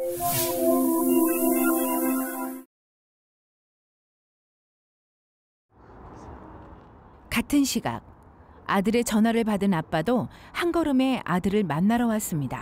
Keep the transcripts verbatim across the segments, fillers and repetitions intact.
같은 시각 아들의 전화를 받은 아빠도 한 걸음에 아들을 만나러 왔습니다.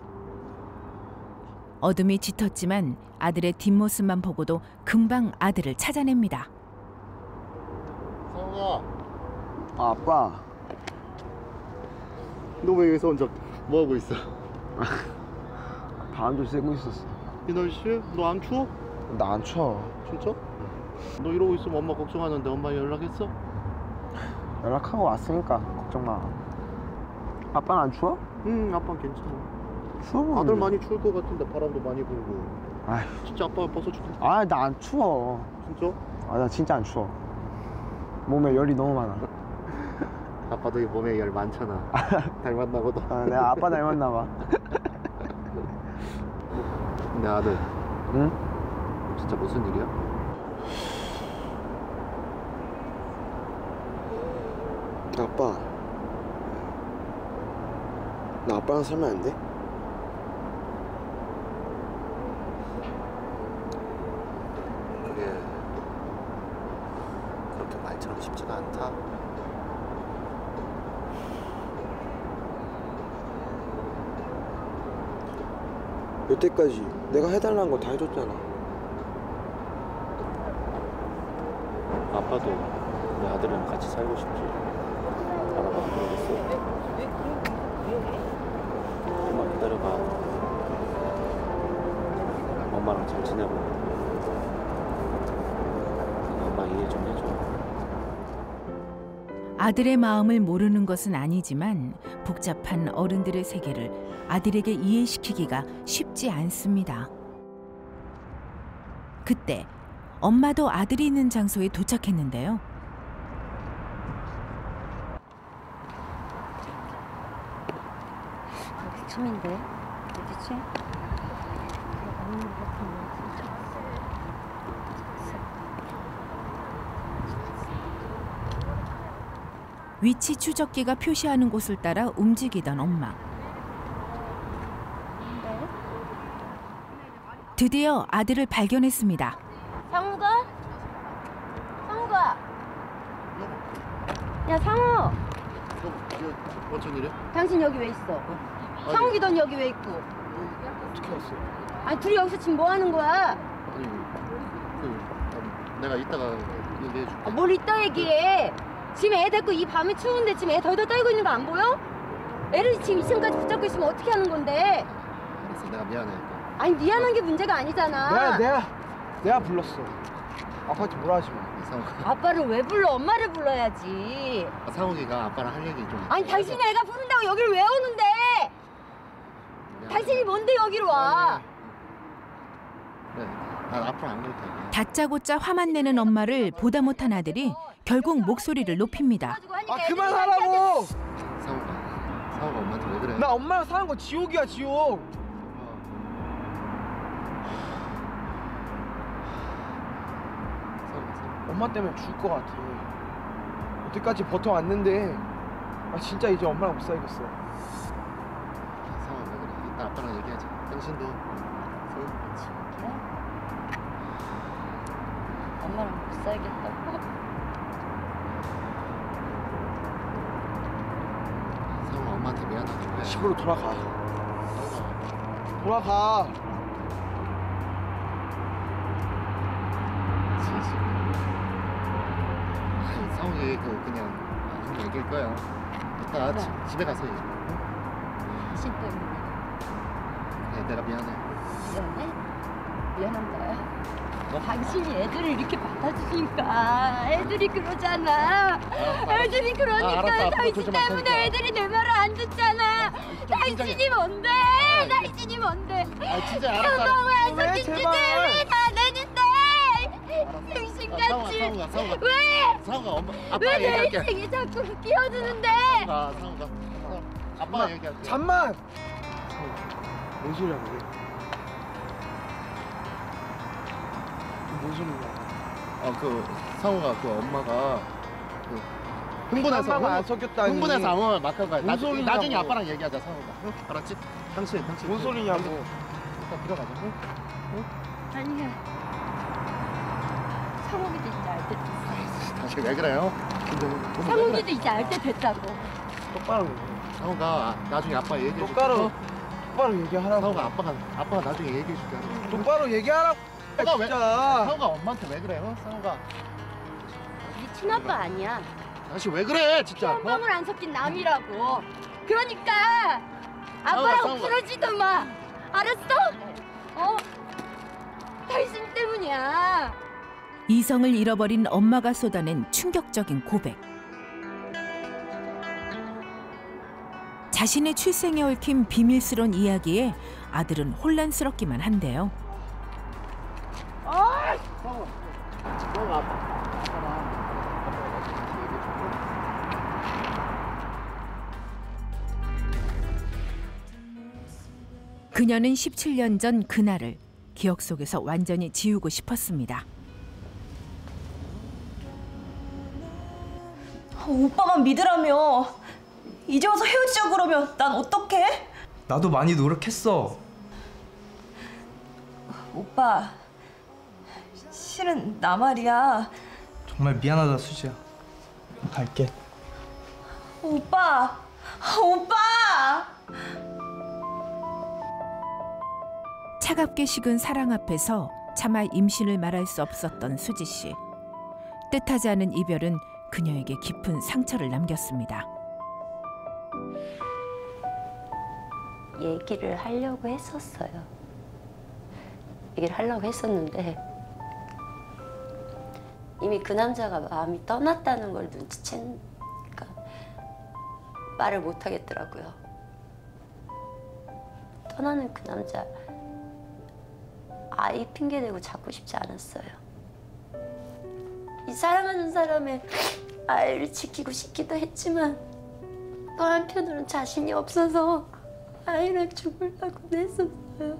어둠이 짙었지만 아들의 뒷모습만 보고도 금방 아들을 찾아냅니다. 상우야. 아, 아빠. 너 왜 여기서 혼자 뭐 하고 있어? 바람도 쐬고 있었어. 이 날씨에? 너 안 추워? 나 안 추워. 진짜? 너 이러고 있으면 엄마 걱정하는데 엄마 연락했어? 연락하고 왔으니까 걱정 마. 아빠는 안 추워? 응, 아빠는 괜찮아. 추워. 아들 많이 추울 것 같은데 바람도 많이 불고. 아휴. 진짜 아빠가 벗어줄게. 아, 나 안 추워. 진짜? 아, 나 진짜 안 추워. 몸에 열이 너무 많아. 아빠도 이 몸에 열 많잖아. 닮았나 보다. 아, 내가 아빠 닮았나 봐. 근데 아들. 응? 진짜 무슨 일이야? 아빠. 나 아빠랑 살면 안 돼? 그게 그렇게 말처럼 쉽지가 않다. 여태까지 내가 해달라는 거 다 해줬잖아. 아빠도 내 아들이랑 같이 살고 싶지. 알아봐, 모르겠어. 엄마 기다려봐. 엄마랑 잘 지내고. 엄마 이해 좀 해줘. 아들의 마음을 모르는 것은 아니지만 복잡한 어른들의 세계를 아들에게 이해시키기가 쉽지 않습니다. 그때 엄마도 아들이 있는 장소에 도착했는데요. 어디쯤인데? 어디지? 위치 추적기가 표시하는 곳을 따라 움직이던 엄마. 드디어 아들을 발견했습니다. 상우가? 상우가? 야, 상우! 너, 저, 어쩐 일이야? 당신 여기 왜 있어? 아니, 상욱이 넌 여기 왜 있고? 어떻게 왔어? 아니, 둘이 여기서 지금 뭐 하는 거야? 아니, 그, 아, 내가 이따가 얘기해줄게. 아, 뭘 이따 얘기해? 지금 애 데리고 이 밤에 추운데 지금 애 덜덜 떨고 있는 거 안 보여? 애를 지금 이 층까지 붙잡고 있으면 어떻게 하는 건데? 알았어, 내가 미안해. 아니, 미안한 게 문제가 아니잖아. 내가, 내가, 내가 불렀어. 아빠한테 뭐라 하지 마. 상욱아. 아빠를 왜 불러? 엄마를 불러야지. 아, 상욱이가 아빠랑 할 얘기 좀. 아니, 당신이 애가 부른다고 여기를 왜 오는데? 미안해. 당신이 뭔데 여기로 와? 그래, 난 앞으로 안 그럴 테니까. 다짜고짜 화만 내는 엄마를 보다 못한 아들이 결국 목소리를 높입니다. 아, 그만하라고! 상욱아, 상욱아 엄마한테 왜 그래? 나 엄마랑 사는 거 지옥이야, 지옥. 엄마 때문에 죽을 것 같아. 여태까지 버텨왔는데 아 진짜 이제 엄마랑 못 살겠어. 상황 왜 그래? 이따 아빠랑 얘기하자. 당신도. 엄마랑 못 살겠다고? 상황 엄마한테 미안하다고 해. 집으로 돌아가. 상황아. 돌아가. 상황이 그 그냥 한 얘기일 거야. 이따 네. 지, 집에 가서 얘기해. 당신 때문에. 네, 내가 미안해. 미안해? 미안한 거야? 당신이 애들을 이렇게 받아주니까 애들이 그러잖아. 알았어, 애들이 그러니까 아, 알았어, 당신 앞으로 조심할 때문에 테니까. 애들이 내 말을 안 듣잖아. 당신이 진정해. 뭔데? 아, 당신이 뭔데? 아 진짜 알았어. 그동안 왜, 속인 짓을 제발. 왜다 내는데? 상우가 당신같이 상우가 상우가 왜? 상우가 엄마 아빠가 왜 내 얘기할게. 인생에 자꾸 끼어드는데? 아 상우가 아빠가 얘기할게. 잠만. 뭔 소리야 그게? 뭔 소리야? 어그 상우가 그 엄마가 그 흥분해서 엄마가 안 흥분- 섞였다니. 흥분해서 아무 말 막 한 거야. 뭔 나중에 소리냐고. 나중에 아빠랑 얘기하자 상우가. 응? 알았지? 당신 당신. 뭔 소리냐고. 일단 들어가자고. 아니야. 상욱이도 이제 알 때 됐어. 아이씨, 다시 왜 그래요? 상욱이도 이제 알 때 됐다고. 똑바로 상호가 나중에 아빠 얘기해 줄게. 똑바로 똑바로 얘기하라고. 상호가 아빠가 아빠가 나중에 얘기해 줄게. 똑바로 얘기하라고. 상호가 왜? 진짜. 상호가 엄마한테 왜 그래요? 상호가 네 친아빠 아니야. 다시 왜 그래 진짜? 어? 땀방울 안 섞인 남이라고. 그러니까 아빠랑 싸워, 싸워. 그러지도 마. 알았어? 어? 당신 때문이야. 이성을 잃어버린 엄마가 쏟아낸 충격적인 고백. 자신의 출생에 얽힌 비밀스러운 이야기에 아들은 혼란스럽기만 한데요. 상호가 상호가 아빠 아빠랑 아빠랑 얘기해 줄게. 그녀는 십칠 년 전 그날을 기억 속에서 완전히 지우고 싶었습니다. 오빠만 믿으라며. 이제 와서 헤어지자 그러면 난 어떡해? 나도 많이 노력했어. 오빠, 실은 나 말이야. 정말 미안하다 수지야. 갈게. 오빠, 오빠! 차갑게 식은 사랑 앞에서 차마 임신을 말할 수 없었던 수지 씨. 뜻하지 않은 이별은 그녀에게 깊은 상처를 남겼습니다. 얘기를 하려고 했었어요. 얘기를 하려고 했었는데 이미 그 남자가 마음이 떠났다는 걸 눈치채니까 말을 못 하겠더라고요. 떠나는 그 남자 아이 핑계대고 잡고 싶지 않았어요. 이 사랑하는 사람의 아이를 지키고 싶기도 했지만 또 한편으로는 자신이 없어서 아이를 죽으려고 냈었어요.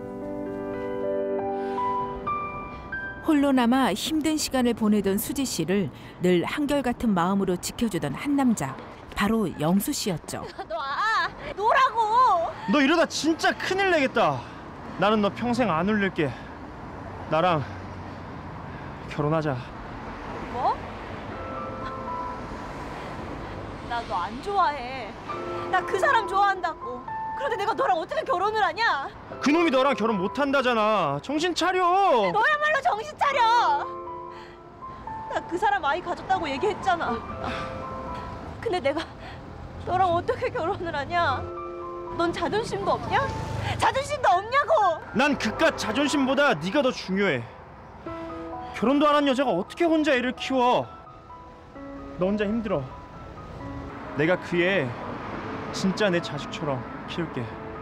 홀로 남아 힘든 시간을 보내던 수지 씨를 늘 한결같은 마음으로 지켜주던 한 남자, 바로 영수 씨였죠. 놔! 놓으라고! 너 이러다 진짜 큰일 내겠다. 나는 너 평생 안 울릴게. 나랑 결혼하자. 뭐? 나 너 안 좋아해. 나 그 사람 좋아한다고. 그런데 내가 너랑 어떻게 결혼을 하냐? 그놈이 너랑 결혼 못 한다잖아. 정신 차려. 너야말로 정신 차려! 나 그 사람 아이 가졌다고 얘기했잖아. 근데 내가 너랑 어떻게 결혼을 하냐? 넌 자존심도 없냐? 자존심도 없냐고! 난 그깟 자존심보다 네가 더 중요해. 결혼도 안 한 여자가 어떻게 혼자 애를 키워? 너 혼자 힘들어. 내가 그 애 진짜 내 자식처럼 키울게.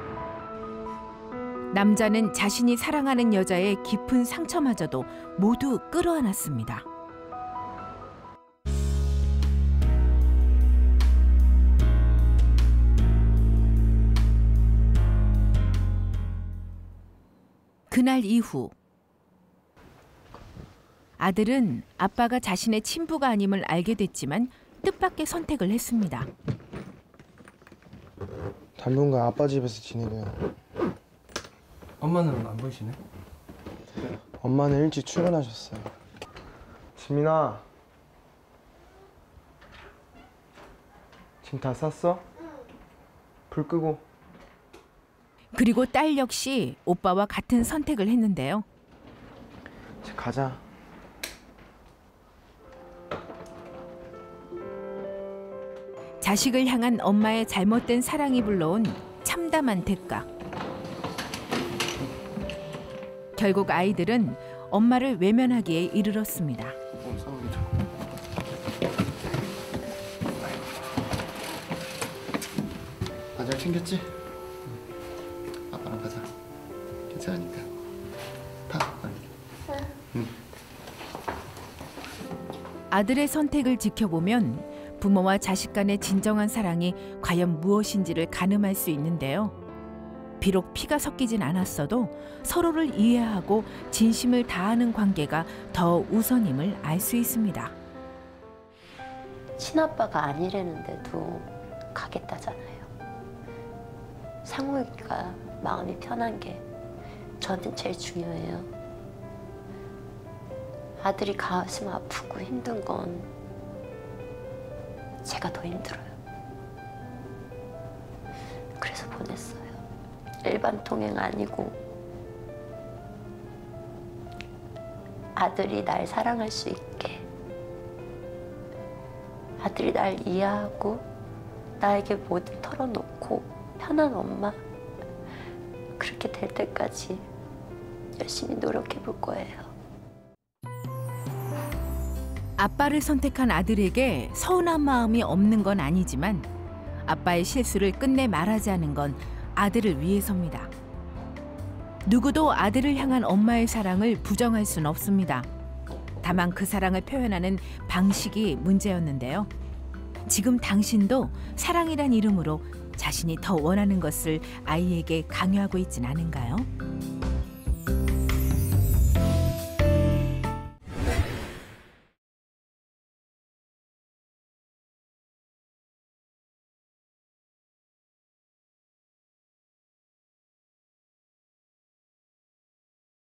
남자는 자신이 사랑하는 여자의 깊은 상처마저도 모두 끌어안았습니다. 그날 이후 아들은 아빠가 자신의 친부가 아님을 알게 됐지만 뜻밖의 선택을 했습니다. 당분간 아빠 집에서 지내래요. 엄마는 안 보이시네? 엄마는 일찍 출근하셨어요. 지민아, 짐 다 쌌어? 불 끄고. 그리고 딸 역시 오빠와 같은 선택을 했는데요. 이제 가자. 자식을 향한 엄마의 잘못된 사랑이 불러온 참담한 대가. 결국 아이들은 엄마를 외면하기에 이르렀습니다. 어, 상호이 좀. 다 잘 챙겼지? 아빠랑 가자. 괜찮으니까. 타. 응. 아들의 선택을 지켜보면 부모와 자식 간의 진정한 사랑이 과연 무엇인지를 가늠할 수 있는데요. 비록 피가 섞이진 않았어도 서로를 이해하고 진심을 다하는 관계가 더 우선임을 알 수 있습니다. 친아빠가 아니라는데도 가겠다잖아요. 상욱이가 마음이 편한 게 저는 제일 중요해요. 아들이 가슴 아프고 힘든 건 제가 더 힘들어요. 그래서 보냈어요. 일반 통행 아니고 아들이 날 사랑할 수 있게, 아들이 날 이해하고 나에게 모든 털어놓고 편한 엄마, 그렇게 될 때까지 열심히 노력해 볼 거예요. 아빠를 선택한 아들에게 서운한 마음이 없는 건 아니지만 아빠의 실수를 끝내 말하지 않은 건 아들을 위해서입니다. 누구도 아들을 향한 엄마의 사랑을 부정할 수는 없습니다. 다만 그 사랑을 표현하는 방식이 문제였는데요. 지금 당신도 사랑이란 이름으로 자신이 더 원하는 것을 아이에게 강요하고 있진 않은가요?